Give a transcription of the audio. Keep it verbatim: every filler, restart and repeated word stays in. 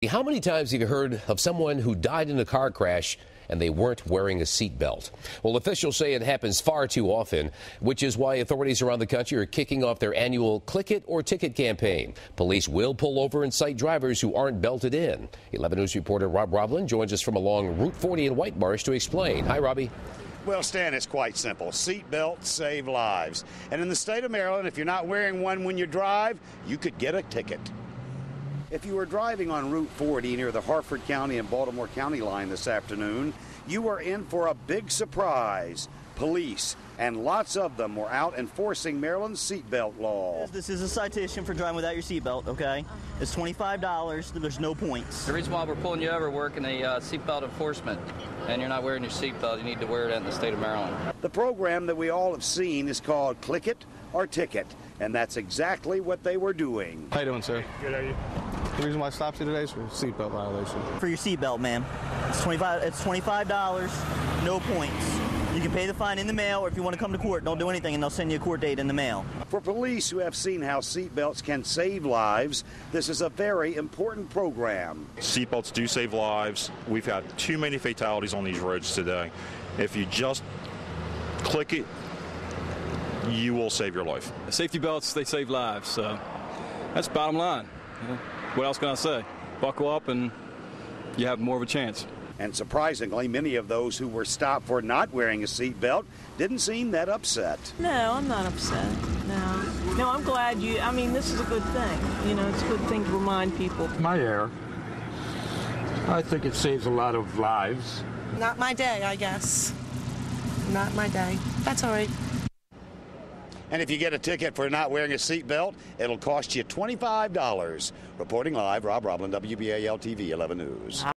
How many times have you heard of someone who died in a car crash and they weren't wearing a seatbelt? Well, officials say it happens far too often, which is why authorities around the country are kicking off their annual Click It or Ticket campaign. Police will pull over and cite drivers who aren't belted in. eleven News reporter Rob Roblin joins us from along Route forty in White Marsh to explain. Hi, Robbie. Well, Stan, it's quite simple. Seatbelts save lives. And in the state of Maryland, if you're not wearing one when you drive, you could get a ticket. If you were driving on Route forty near the Harford County and Baltimore County line this afternoon, you were in for a big surprise. Police, and lots of them, were out enforcing Maryland's seatbelt law. This is a citation for driving without your seatbelt, okay? It's twenty-five dollars. There's no points. The reason why we're pulling you over, working a uh, seatbelt enforcement, and you're not wearing your seatbelt, you need to wear it in the state of Maryland. The program that we all have seen is called Click It or Ticket, and that's exactly what they were doing. How you doing, sir? Good, how are you? The reason why I stopped you today is for seatbelt violation. For your seatbelt, ma'am. It's twenty-five. It's twenty-five dollars. No points. You can pay the fine in the mail, or if you want to come to court, don't do anything, and they'll send you a court date in the mail. For police who have seen how seatbelts can save lives, this is a very important program. Seatbelts do save lives. We've had too many fatalities on these roads today. If you just click it, you will save your life. Safety belts, they save lives, so that's bottom line. What else can I say? Buckle up and you have more of a chance. And surprisingly, many of those who were stopped for not wearing a seatbelt didn't seem that upset. No, I'm not upset. No. No, I'm glad you, I mean, this is a good thing. You know, it's a good thing to remind people. My error. I think it saves a lot of lives. Not my day, I guess. Not my day. That's all right. And if you get a ticket for not wearing a seatbelt, it'll cost you twenty-five dollars. Reporting live, Rob Roblin, W B A L T V, eleven News.